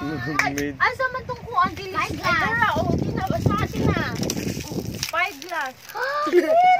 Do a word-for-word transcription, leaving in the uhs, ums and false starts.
Made. Asa man tong kuan dili? Ay, dara, oh, di na, sa atin na. Five glass.